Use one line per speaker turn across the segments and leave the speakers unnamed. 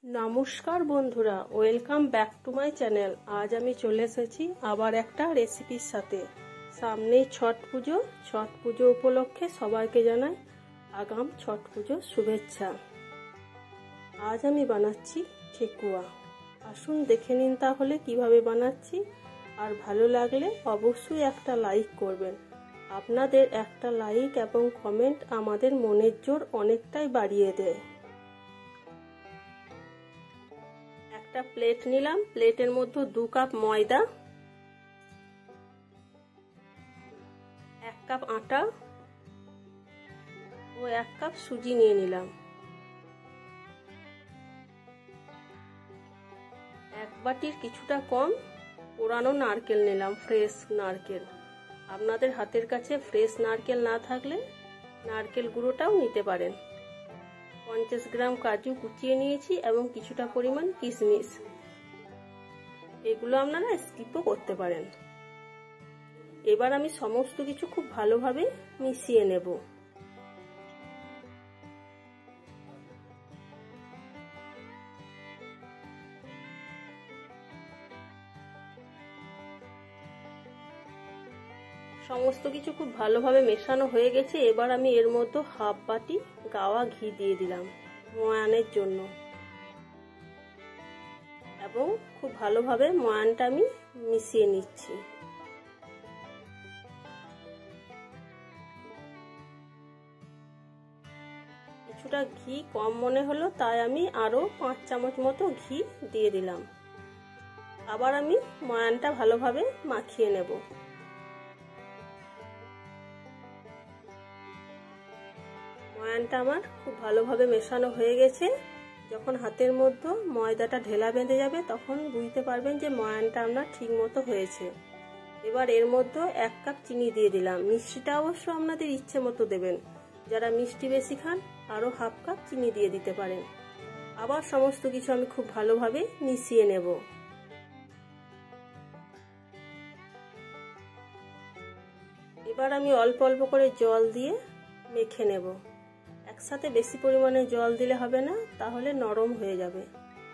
নমস্কার বন্ধুরা, welcome back to my channel. আজ আমি চলে এসেছি আবার একটা রেসিপির সাথে। সামনেই ছট পুজো উপলক্ষে সবাইকে জানাই আগাম ছট পুজোর শুভেচ্ছা। আজ আমি বানাচ্ছি ঠেকুয়া। আসুন দেখে নিন তাহলে কিভাবে বানাচ্ছি। আর ভালো লাগলে অবশ্যই একটা লাইক করবেন। আপনাদের একটা লাইক এবং কমেন্ট আমাদের মনের জোর অনেকটাই বাড়িয়ে দেয়। একটা প্লেট নিলাম, প্লেটের মধ্যে 2 কাপ ময়দা, 1 কাপ আটা ও 1 কাপ সুজি নিয়ে নিলাম। 1 বাটির কিছুটা কম পোড়ানো নারকেল নিলাম, ফ্রেশ নারকেল। আপনাদের হাতের কাছে ফ্রেশ নারকেল না থাকলে নারকেল গুঁড়োটাও নিতে পারেন। 50 গ্রাম কাজু কুচিয়ে নিয়েছি এবং কিছুটা পরিমাণ কিশমিশ। এগুলো আপনারা স্কিপও করতে পারেন। এবার আমি সমস্ত কিছু খুব ভালোভাবে মিশিয়ে নেব। সমস্ত কিছু খুব ভালোভাবে মেশানো হয়ে গেছে। এবার আমি এর মধ্যে 1/2 বাটি গাওয়া ঘি দিয়ে দিলাম ময়ানের জন্য এবং খুব ভালোভাবে ময়ানটা আমি মিশিয়ে নিচ্ছি। কিছুটা ঘি কম মনে হলো, তাই আমি আরো 5 চামচ মতো ঘি দিয়ে দিলাম। আবার আমি ময়ানটা ভালোভাবে মাখিয়ে নেব। ময়ানটা আমার খুব ভালোভাবে মেশানো হয়ে গেছে। যখন হাতের মধ্যে ময়দাটা ঢেলা বেঁধে যাবে তখন বুঝতে পারবেন যে ময়ানটা আপনার ঠিক মতো হয়েছে। এবার এর মধ্যে 1 কাপ চিনি দিয়ে দিলাম। মিষ্টিটা অবশ্য আপনাদের ইচ্ছে মতো দেবেন। যারা মিষ্টি বেশি খান আরো 1/2 কাপ চিনি দিয়ে দিতে পারেন। আবার সমস্ত কিছু আমি খুব ভালোভাবে মিশিয়ে নেব। এবার আমি অল্প অল্প করে জল দিয়ে মেখে নেব। একসাথে বেশি পরিমাণে জল দিলে হবে না, তাহলে নরম হয়ে যাবে।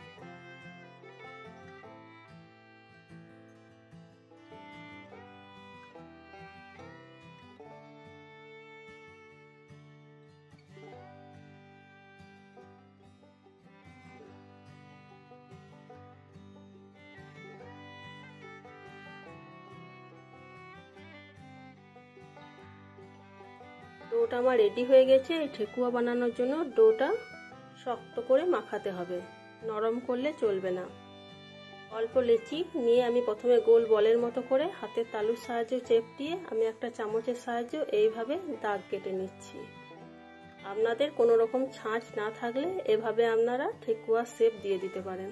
ডোটা আমার রেডি হয়ে গেছে। এই ঠেকুয়া বানানোর জন্য ডোটা শক্ত করে মাখাতে হবে, নরম করলে চলবে না। অল্প লেচি নিয়ে আমি প্রথমে গোল বলের মতো করে হাতের তালুর সাহায্যে চেপটিয়ে আমি একটা চামচের সাহায্যে এইভাবে দাগ কেটে নিচ্ছি। আপনাদের কোনো রকম ছাঁচ না থাকলে এভাবে আপনারা ঠেকুয়া শেপ দিয়ে দিতে পারেন।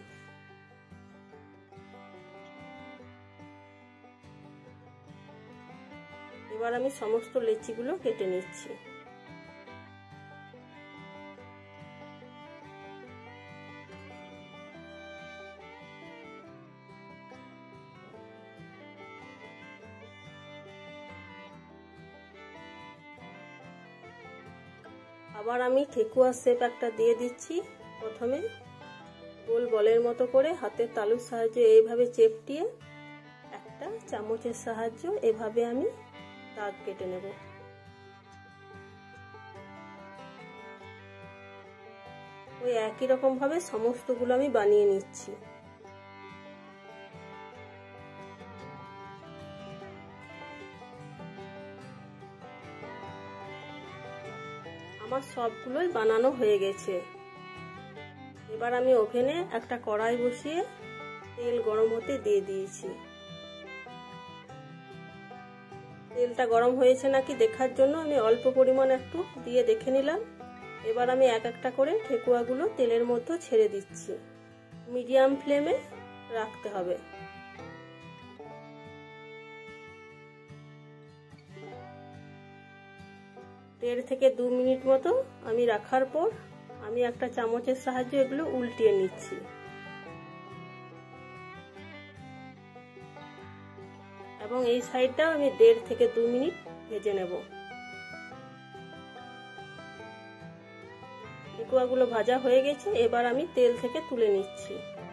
এবার আমি সমস্ত লেচিগুলো কেটে নিচ্ছি। আবার আমি ঠেকুয়া শেপ একটা দিয়ে দিচ্ছি। প্রথমে গোল বলের মতো করে হাতের তালুর সাহায্যে এইভাবে চেপটিয়ে একটা চামচের সাহায্য এভাবে আমি দাগ কেটে নেব। ওই একই রকম ভাবে সমস্তগুলো আমি বানিয়ে নিচ্ছি। আমার সবগুলোই বানানো হয়ে গেছে। এবার আমি ওভেনে একটা কড়াই বসিয়ে তেল গরম হতে দিয়ে দিয়েছি। তেলটা গরম হয়েছে নাকি দেখার জন্য আমি অল্প পরিমাণ একটু দিয়ে দেখে নিলাম। এবার আমি এক একটা করে ঠেকুয়াগুলো তেলের মধ্যে ছেড়ে দিচ্ছি। মিডিয়াম ফ্লেমে রাখতে হবে। দেড় থেকে 2 মিনিট মতো আমি রাখার পর আমি একটা চামচের সাহায্যে এগুলো উল্টিয়ে নিচ্ছি। এবং এই সাইডটাও আমি 1.5 থেকে 2 মিনিট ভেজে নেব। ঠেকুয়াগুলো ভাজা হয়ে গেছে, এবার আমি তেল থেকে তুলে নিচ্ছি।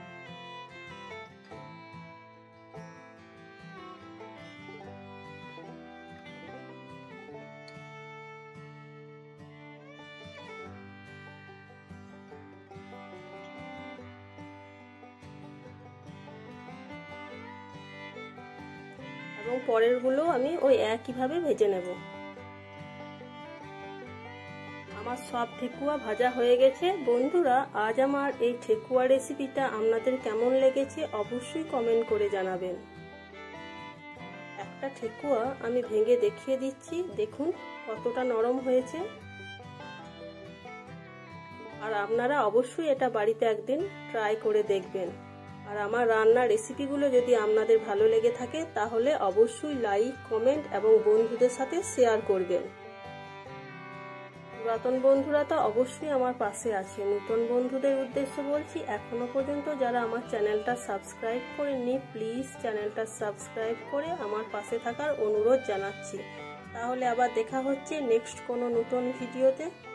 এবং পরেরগুলো আমি ওই একইভাবে ভেজে নেব। আমার সব ঠেকুয়া ভাজা হয়ে গেছে। বন্ধুরা, আজ আমার এই ঠেকুয়া রেসিপিটা আপনাদের কেমন লেগেছে অবশ্যই কমেন্ট করে জানাবেন। একটা ঠেকুয়া আমি ভেঙে দেখিয়ে দিচ্ছি, দেখুন কতটা নরম হয়েছে। আর আপনারা অবশ্যই এটা বাড়িতে একদিন ট্রাই করে দেখবেন। আর আমার রান্নার রেসিপিগুলো যদি আপনাদের ভালো লেগে থাকে তাহলে অবশ্যই লাইক, কমেন্ট এবং বন্ধুদের সাথে শেয়ার করবেন। পুরাতন বন্ধুরা তো অবশ্যই আমার পাশে আছে। নতুন বন্ধুদের উদ্দেশ্য বলছি, এখনো পর্যন্ত যারা আমার চ্যানেলটা সাবস্ক্রাইব করেননি প্লিজ চ্যানেলটা সাবস্ক্রাইব করে আমার পাশে থাকার অনুরোধ জানাচ্ছি। তাহলে আবার দেখা হচ্ছে নেক্সট কোনো নতুন ভিডিওতে।